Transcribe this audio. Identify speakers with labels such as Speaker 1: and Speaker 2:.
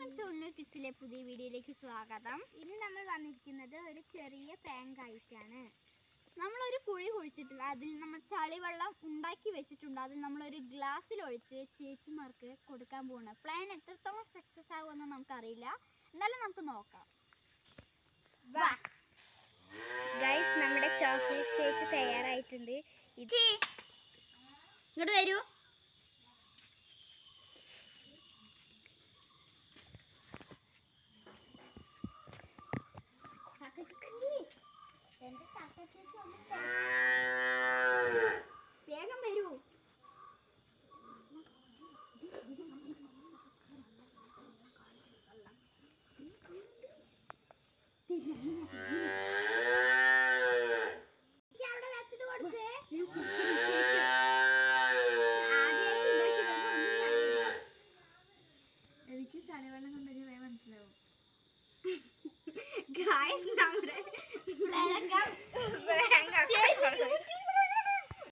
Speaker 1: എല്ലാവർക്കും ചുള്ളു കിഡ്സിലെ പുതിയ വീഡിയോയിലേക്ക് സ്വാഗതം. ഇനി നമ്മൾ വന്നിരിക്കുന്നത് ഒരു ചെറിയ പ്രാങ്ക് ആയിട്ടാണ്. നമ്മളൊരു കുഴി കുഴിച്ചിട്ടില്ല, അതിൽ നമ്മൾ ചളിവെള്ളം ഉണ്ടാക്കി വെച്ചിട്ടുണ്ട്. അതിൽ നമ്മളൊരു ഗ്ലാസ്സിൽ ഒഴിച്ച് ചേച്ചിമാർക്ക് കൊടുക്കാൻ പോകുന്നത്. പ്ലാൻ എത്രത്തോളം സക്സസ് ആകുമെന്ന് നമുക്കറിയില്ല, എന്നാലും നമുക്ക് നോക്കാം.
Speaker 2: ഗൈസ്, നമ്മുടെ ചോക്ലേറ്റ് ഷേക്ക് തയ്യാറായിട്ടുണ്ട്.
Speaker 1: ഇങ്ങോട്ട് വരൂ. വേഗം വരൂ. അവിടെ വെച്ചിട്ട് കൊടുത്തേ.
Speaker 2: എനിക്ക് ചളിവെള്ളം കൊണ്ടുവരുന്നത് മനസ്സിലാവും.
Speaker 1: നമ്മുടെ